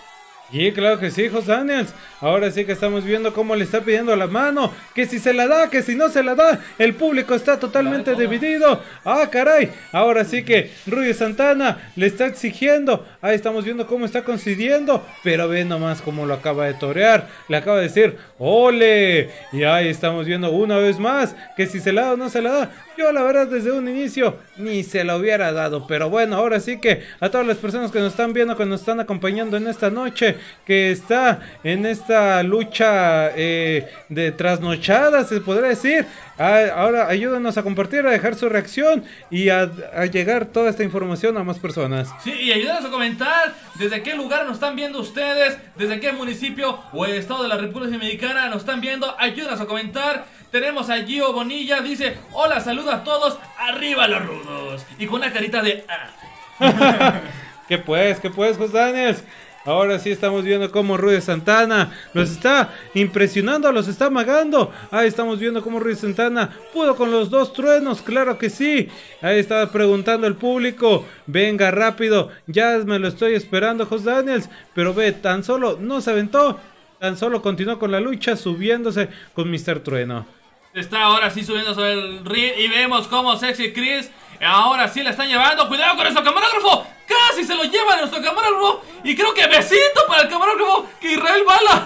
Sí, claro que sí, Jos Daniels. Ahora sí que estamos viendo cómo le está pidiendo la mano. Que si se la da, que si no se la da. El público está totalmente dividido. Ah, caray. Ahora sí que Rudy Santana le está exigiendo. Ahí estamos viendo cómo está concediendo. Pero ve nomás cómo lo acaba de torear. Le acaba de decir, ¡ole! Y ahí estamos viendo una vez más que si se la da o no se la da. Yo la verdad desde un inicio ni se la hubiera dado. Pero bueno, ahora sí que a todas las personas que nos están viendo, que nos están acompañando en esta noche, que está en esta lucha eh, de trasnochada, se podría decir. Ah, ahora ayúdanos a compartir, a dejar su reacción y a, a llegar toda esta información a más personas. Sí, y ayúdanos a comentar desde qué lugar nos están viendo ustedes, desde qué municipio o estado de la República Dominicana nos están viendo. Ayúdanos a comentar. Tenemos a Gio Bonilla, dice, hola, saludos a todos, arriba los rudos. Y con una carita de... Ah. ¿Qué pues? ¿Qué pues, Jos Daniels? Ahora sí estamos viendo cómo Rudy Santana los está impresionando, los está amagando. Ahí estamos viendo cómo Rudy Santana pudo con los dos truenos, claro que sí. Ahí estaba preguntando el público, venga rápido, ya me lo estoy esperando, Jos Daniels. Pero ve, tan solo no se aventó, tan solo continuó con la lucha subiéndose con mister Trueno. Está ahora sí subiendo sobre el ring y vemos cómo Sexy Chris ahora sí la están llevando. Cuidado con nuestro camarógrafo. Casi se lo lleva nuestro camarógrafo. Y creo que besito para el camarógrafo que Israel Bala.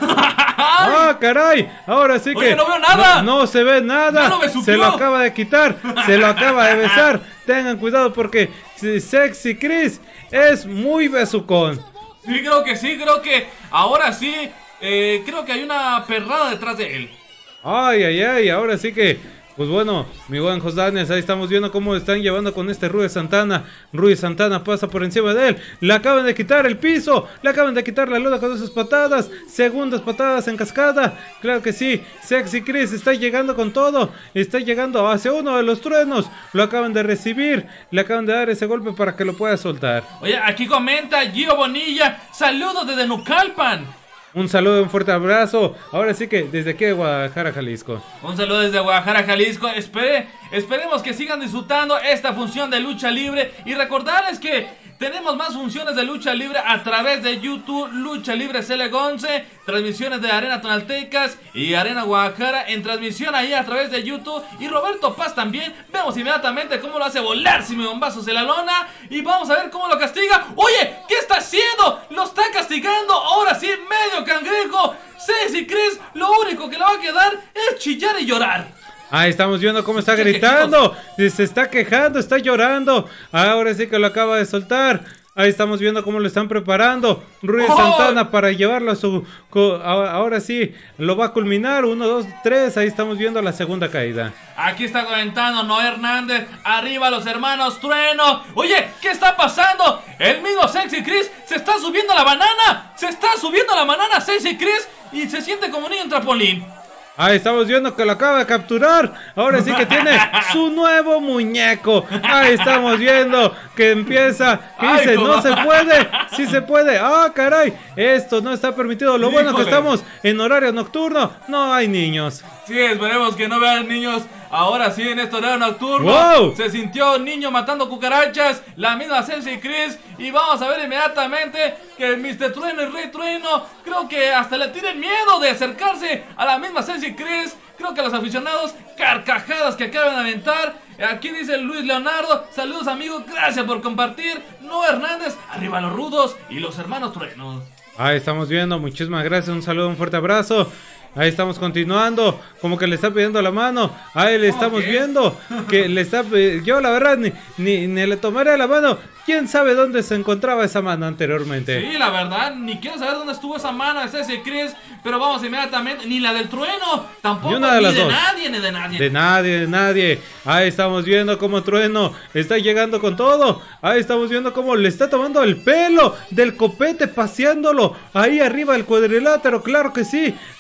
¡Ah, caray! Ahora sí. Oye, que no veo nada. No, no se ve nada. No se lo acaba de quitar. Se lo acaba de besar. Tengan cuidado porque Sexy Chris es muy besucón. Sí, creo que sí. Creo que ahora sí. Eh, creo que hay una perrada detrás de él. Ay, ay, ay, ahora sí que, pues bueno, mi buen Jos Daniels, ahí estamos viendo cómo están llevando con este Rudy Santana. Rudy Santana pasa por encima de él, le acaban de quitar el piso, le acaban de quitar la luna con esas patadas, segundas patadas en cascada, claro que sí. Sexy Chris está llegando con todo, está llegando hacia uno de los truenos, lo acaban de recibir, le acaban de dar ese golpe para que lo pueda soltar. Oye, aquí comenta Gio Bonilla, saludos desde Nucalpan. Un saludo, un fuerte abrazo. Ahora sí que desde aquí de Guadalajara, Jalisco. Un saludo desde Guadalajara, Jalisco. Espere, esperemos que sigan disfrutando esta función de lucha libre. Y recordarles que tenemos más funciones de lucha libre a través de YouTube. Lucha Libre C L once, transmisiones de Arena Tonaltecas y Arena Guadalajara en transmisión ahí a través de YouTube. Y Roberto Paz también. Vemos inmediatamente cómo lo hace volar sin bombazos en la lona. Y vamos a ver cómo lo castiga. Oye, ¿qué está haciendo? Lo está castigando. Ahora sí, medio cangrejo. Sexy Chris, lo único que le va a quedar es chillar y llorar. Ahí estamos viendo cómo está gritando, se está quejando, está llorando. Ahora sí que lo acaba de soltar. Ahí estamos viendo cómo lo están preparando Rudy oh. Santana para llevarlo a su... Ahora sí, lo va a culminar. Uno, dos, tres. Ahí estamos viendo la segunda caída. Aquí está comentando Noé Hernández. Arriba los hermanos Trueno. Oye, ¿qué está pasando? El mismo Sexy Chris se está subiendo a la banana. Se está subiendo a la banana Sexy Chris y se siente como un niño en trampolín. Ahí estamos viendo que lo acaba de capturar. Ahora sí que tiene su nuevo muñeco. Ahí estamos viendo que empieza. Que dice, Ay, no se puede. Sí se puede. Ah, caray. Esto no está permitido. Lo bueno Híjole. que estamos en horario nocturno. No hay niños. Sí, esperemos que no vean niños. Ahora sí, en este horario nocturno wow. se sintió un niño matando cucarachas. La misma Sexy Chris. Y vamos a ver inmediatamente que mister Trueno y Rey Trueno creo que hasta le tienen miedo de acercarse a la misma Sexy Chris. Creo que los aficionados, carcajadas que acaban de aventar. Aquí dice Luis Leonardo, saludos amigos, gracias por compartir. No Hernández, arriba los rudos y los hermanos Truenos. Ahí estamos viendo, muchísimas gracias, un saludo, un fuerte abrazo. Ahí estamos continuando, como que le está pidiendo la mano. Ahí le estamos okay. viendo que le está... Yo la verdad ni, ni, ni le tomaré la mano. ¿Quién sabe dónde se encontraba esa mano anteriormente? Sí, la verdad, ni quiero saber dónde estuvo esa mano de Sexy Chris. Pero vamos inmediatamente, ni la del Trueno, tampoco, ni, una de, ni las de dos. nadie, ni de nadie. De nadie, de nadie. Ahí estamos viendo cómo Trueno está llegando con todo. Ahí estamos viendo cómo le está tomando el pelo del copete, paseándolo ahí arriba del cuadrilátero, claro que sí. Ahí estamos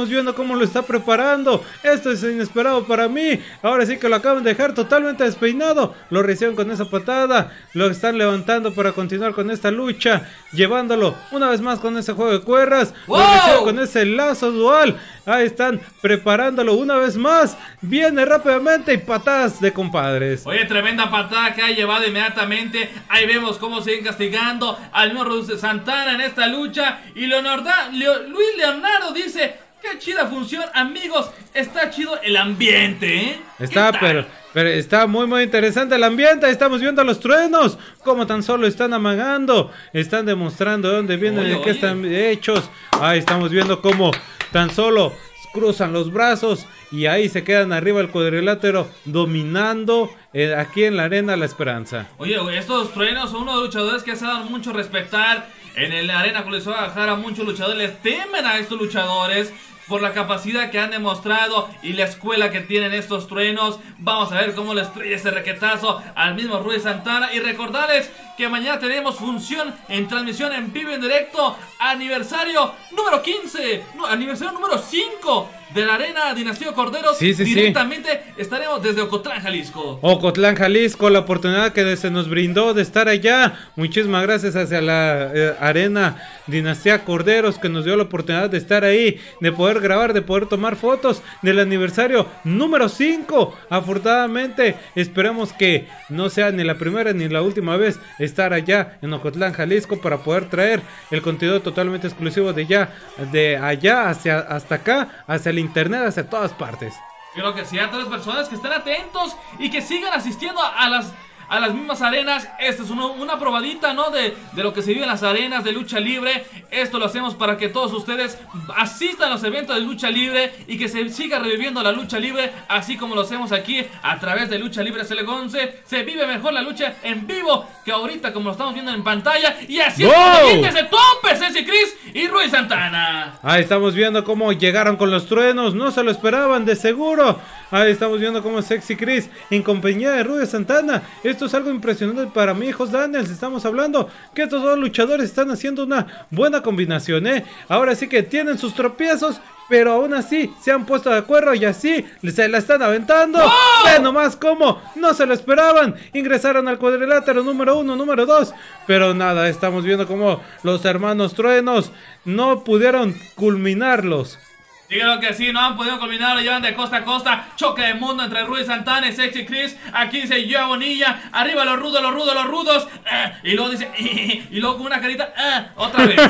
estamos viendo cómo lo está preparando. Esto es inesperado para mí. Ahora sí que lo acaban de dejar totalmente despeinado. Lo recibieron con esa patada. Lo están levantando para continuar con esta lucha, llevándolo una vez más con ese juego de cuerdas. ¡Wow! Lo reciben con ese lazo dual. Ahí están preparándolo una vez más. Viene rápidamente y patadas de compadres. Oye, tremenda patada que ha llevado inmediatamente. Ahí vemos cómo siguen castigando al mismo Ruiz Santana en esta lucha. Y Leonardo, Leo, Luis Leonardo dice: qué chida función, amigos. Está chido el ambiente, ¿eh? Está, pero, pero está muy muy interesante el ambiente. Estamos viendo los truenos, como tan solo están amagando. Están demostrando de dónde vienen y de qué están hechos. Ahí estamos viendo cómo tan solo cruzan los brazos y ahí se quedan arriba el cuadrilátero, dominando eh, aquí en la Arena La Esperanza. Oye, estos truenos son unos luchadores que se dan mucho a respetar. En la Arena Coliseo de Guadalajara muchos luchadores les temen a estos luchadores por la capacidad que han demostrado y la escuela que tienen estos truenos. Vamos a ver cómo le estrella ese requetazo al mismo Ruiz Santana. Y recordarles que mañana tenemos función en transmisión en vivo en directo. Aniversario número quince, no, aniversario número cinco de la Arena Dinastía Corderos. Sí, sí, Directamente sí. Estaremos desde Ocotlán, Jalisco. Ocotlán, Jalisco, la oportunidad que se nos brindó de estar allá. Muchísimas gracias hacia la eh, Arena Dinastía Corderos, que nos dio la oportunidad de estar ahí, de poder grabar, de poder tomar fotos del aniversario número cinco. Afortunadamente, esperemos que no sea ni la primera ni la última vez estar allá en Ocotlán, Jalisco, para poder traer el contenido totalmente exclusivo de allá, de allá hacia hasta acá, hacia el internet, hacia todas partes. Creo que sí, a todas las personas que estén atentos y que sigan asistiendo a las a las mismas arenas. Esta es uno, una probadita, ¿no? De, de lo que se vive en las arenas de lucha libre. Esto lo hacemos para que todos ustedes asistan a los eventos de lucha libre y que se siga reviviendo la lucha libre, así como lo hacemos aquí a través de Lucha Libre C L once. Se vive mejor la lucha en vivo que ahorita, como lo estamos viendo en pantalla. Y así es como se tope Ceci Chris y Ruiz Santana. Ahí estamos viendo cómo llegaron con los truenos. No se lo esperaban, de seguro. Ahí estamos viendo cómo Sexy Chris en compañía de Ruiz Santana. Esto es algo impresionante para mí, hijos Daniels. Estamos hablando que estos dos luchadores están haciendo una buena combinación, ¿eh? Ahora sí que tienen sus tropiezos, pero aún así se han puesto de acuerdo y así se la están aventando. ¡Oh! Ve nomás cómo no se lo esperaban. Ingresaron al cuadrilátero número uno, número dos. Pero nada, estamos viendo cómo los hermanos truenos no pudieron culminarlos. Díganlo que sí, no han podido culminar, lo llevan de costa a costa. Choque de mundo entre Ruiz Santana y Sexy Chris. Aquí dice Yo Bonilla, arriba los rudos, los rudos, los rudos. eh, Y luego dice y luego con una carita eh, otra vez.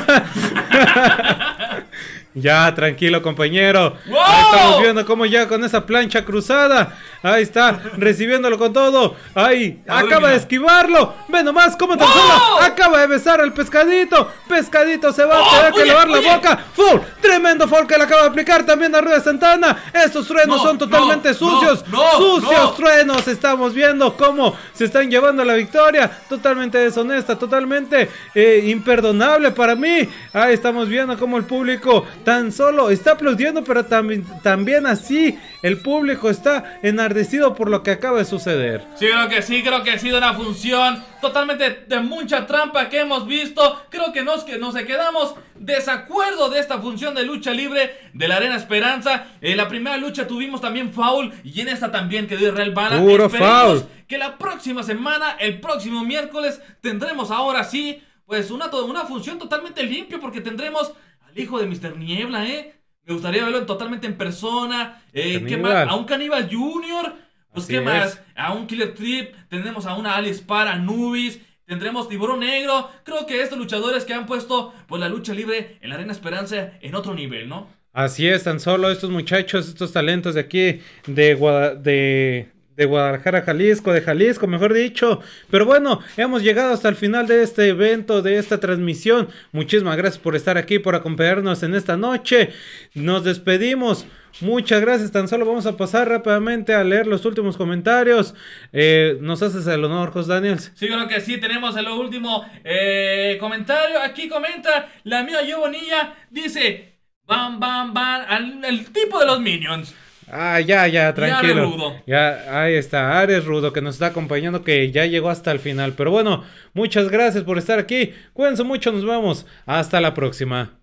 Ya, tranquilo, compañero. ¡Wow! Ahí estamos viendo cómo ya con esa plancha cruzada. Ahí está, recibiéndolo con todo. Ahí, Madre acaba mía. de esquivarlo. Ve nomás cómo tan ¡Wow! solo acaba de besar al pescadito. Pescadito se va a ¡Oh! tener que Oye, lavar la oye. boca. Full, tremendo fall que le acaba de aplicar también a Ruiz Santana. Estos truenos No, son totalmente no, sucios. no, no, sucios no. truenos. Estamos viendo cómo se están llevando la victoria. Totalmente deshonesta, totalmente eh, imperdonable para mí. Ahí estamos viendo cómo el público tan solo está aplaudiendo, pero también, también así el público está enardecido por lo que acaba de suceder. Sí, creo que sí, creo que ha sido una función totalmente de mucha trampa que hemos visto. Creo que nos, que nos quedamos desacuerdo de esta función de lucha libre de la Arena Esperanza. En la primera lucha tuvimos también foul y en esta también quedó Israel Bala. Puro Esperemos foul. que la próxima semana, el próximo miércoles, tendremos ahora sí, pues una, una función totalmente limpia, porque tendremos al hijo de mister Niebla, ¿eh? Me gustaría verlo totalmente en persona. Eh, ¿qué más? A un Caníbal Junior. Pues Así qué es. más. A un Killer Trip. Tendremos a una Alice Par, Anubis. Tendremos Tiburón Negro. Creo que estos luchadores que han puesto pues la lucha libre en la Arena Esperanza en otro nivel, ¿no? Así es, tan solo estos muchachos, estos talentos de aquí, de Guada- de, de Guadalajara, Jalisco, de Jalisco, mejor dicho. Pero bueno, hemos llegado hasta el final de este evento, de esta transmisión. Muchísimas gracias por estar aquí, por acompañarnos en esta noche. Nos despedimos. Muchas gracias, tan solo vamos a pasar rápidamente a leer los últimos comentarios. Eh, ¿Nos haces el honor, Jos Daniels? Sí, creo que sí, tenemos el último eh, comentario. Aquí comenta la mía Yo Bonilla. Dice, bam, bam, bam, al, el tipo de los Minions. Ah, ya, ya, tranquilo. Ares Rudo. Ya, ahí está, Ares Rudo, que nos está acompañando, que ya llegó hasta el final. Pero bueno, muchas gracias por estar aquí. Cuídense mucho, nos vemos. Hasta la próxima.